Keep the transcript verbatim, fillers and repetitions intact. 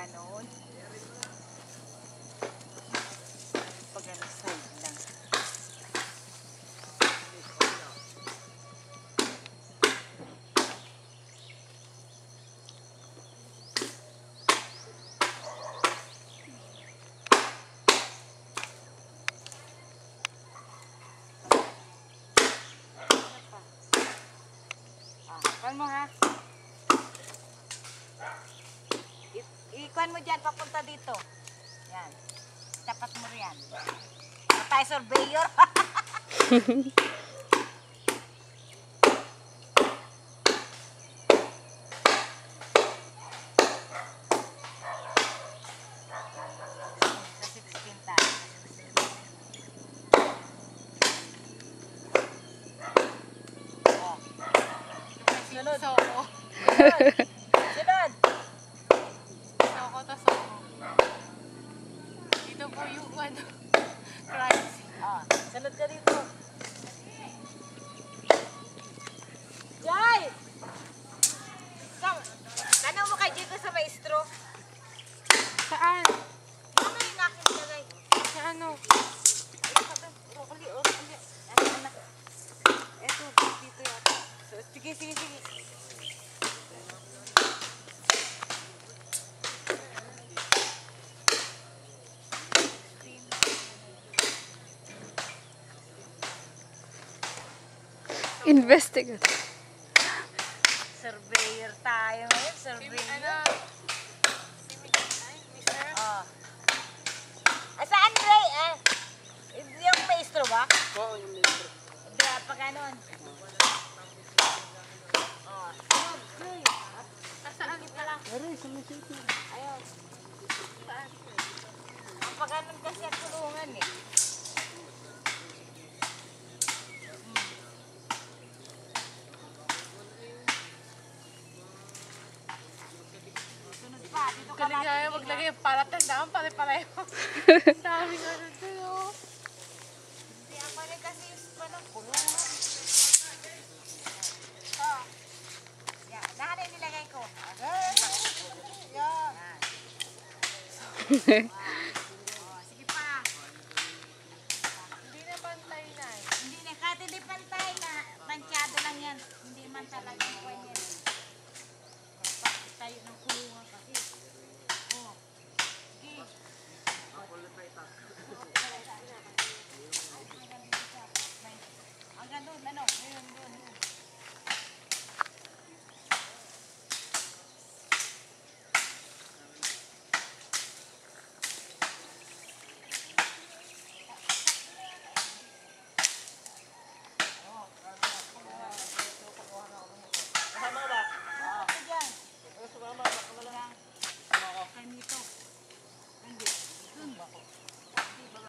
ganon. Pag ano, side lang. Ikwan mo ha. Ikwan mo dyan, papunta dito. Yan. Tapat mo riyan. Patay surveyor. Sa sixteen tayo. Oh. Sunod. Soko. Sunod. Soko to soko. Dito po yung ano, crime scene. Ah, sunod ka dito. Jai! Kam, tanong mo kay Jiko sa maestro. Saan? Ano yung aking lagay? Sa ano? Rokoli, rokoli. Ano na? Eto, dito yata. So, sige, sige, sige. Investigate. Surveyor tayo ngayon, Si, surveyor. ano? Si Ay, mister? Oh. Ah, saan, Ray? Ah, yung maestro ba? Oo, yung libre. Hindi, pag ganon. Oh. Sunod, Ray. Nasaan ka lang? Aray, sa may city. Ayaw. Saan? Ang pag ganon kasi ang tulungan eh. Sunod pa, dito ka Galing nga yung maglagay yung para tandaan, pare-pareho. Dami nga nun dun, oh. Hindi ako rin kasi pa ng kulungan. Oh. Yan, lahat ay nilagay ko. Yan. Yan.